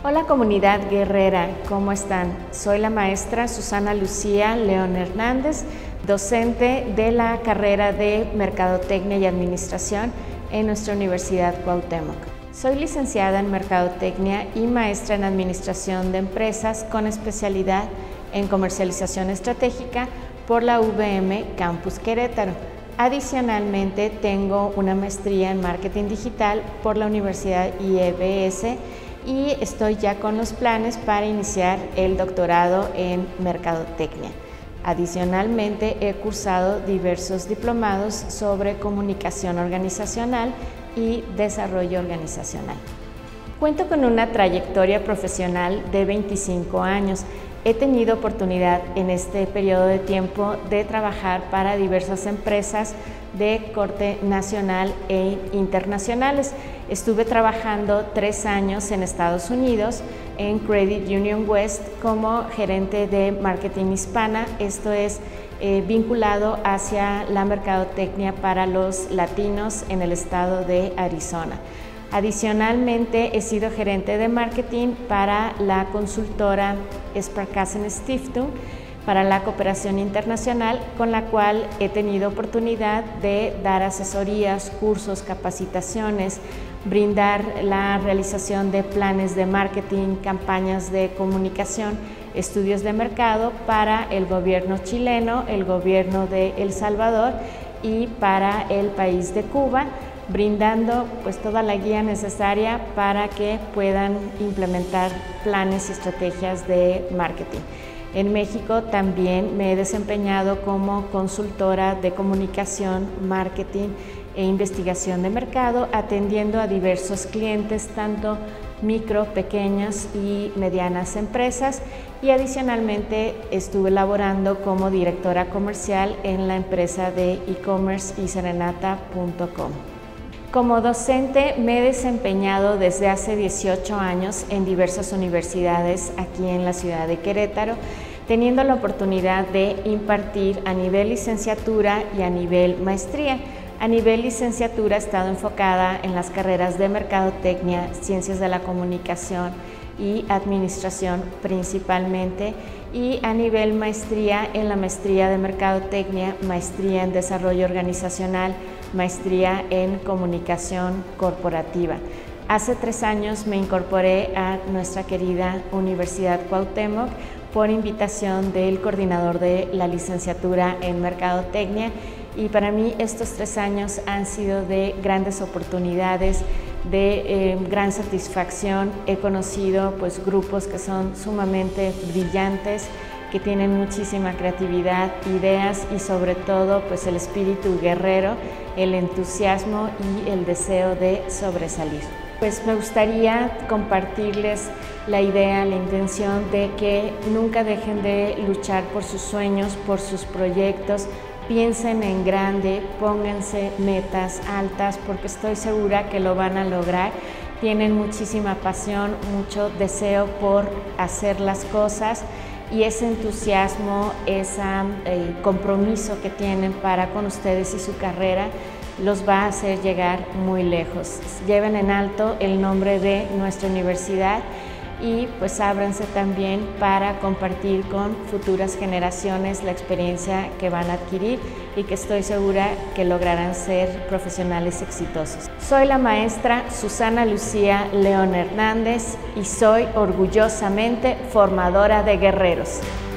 Hola comunidad guerrera, ¿cómo están? Soy la maestra Susana Lucía León Hernández, docente de la carrera de Mercadotecnia y Administración en nuestra Universidad Cuauhtémoc. Soy licenciada en Mercadotecnia y maestra en Administración de Empresas con especialidad en Comercialización Estratégica por la UVM Campus Querétaro. Adicionalmente, tengo una maestría en Marketing Digital por la Universidad IEBS y estoy ya con los planes para iniciar el doctorado en Mercadotecnia. Adicionalmente, he cursado diversos diplomados sobre comunicación organizacional y desarrollo organizacional. Cuento con una trayectoria profesional de 25 años. He tenido oportunidad en este periodo de tiempo de trabajar para diversas empresas de corte nacional e internacionales. Estuve trabajando 3 años en Estados Unidos en Credit Union West como gerente de marketing hispana, esto es vinculado hacia la mercadotecnia para los latinos en el estado de Arizona. Adicionalmente, he sido gerente de marketing para la consultora Sparkassen Stiftung para la cooperación internacional, con la cual he tenido oportunidad de dar asesorías, cursos, capacitaciones, brindar la realización de planes de marketing, campañas de comunicación, estudios de mercado para el gobierno chileno, el gobierno de El Salvador y para el país de Cuba, brindando pues toda la guía necesaria para que puedan implementar planes y estrategias de marketing. En México también me he desempeñado como consultora de comunicación, marketing e investigación de mercado, atendiendo a diversos clientes, tanto micro, pequeñas y medianas empresas, y adicionalmente estuve laborando como directora comercial en la empresa de e-commerce iserenata.com. Como docente me he desempeñado desde hace 18 años en diversas universidades aquí en la ciudad de Querétaro, teniendo la oportunidad de impartir a nivel licenciatura y a nivel maestría. A nivel licenciatura he estado enfocada en las carreras de Mercadotecnia, Ciencias de la Comunicación y Administración principalmente, y a nivel maestría en la maestría de Mercadotecnia, maestría en Desarrollo Organizacional, maestría en Comunicación Corporativa. Hace 3 años me incorporé a nuestra querida Universidad Cuauhtémoc por invitación del coordinador de la licenciatura en Mercadotecnia, y para mí estos 3 años han sido de grandes oportunidades, de gran satisfacción. He conocido pues grupos que son sumamente brillantes, que tienen muchísima creatividad, ideas y sobre todo pues el espíritu guerrero, el entusiasmo y el deseo de sobresalir. Pues me gustaría compartirles la idea, la intención de que nunca dejen de luchar por sus sueños, por sus proyectos. Piensen en grande, pónganse metas altas porque estoy segura que lo van a lograr. Tienen muchísima pasión, mucho deseo por hacer las cosas, y ese entusiasmo, ese compromiso que tienen para con ustedes y su carrera los va a hacer llegar muy lejos. Lleven en alto el nombre de nuestra universidad y pues ábranse también para compartir con futuras generaciones la experiencia que van a adquirir y que estoy segura que lograrán ser profesionales exitosos. Soy la maestra Susana Lucía León Hernández y soy orgullosamente formadora de guerreros.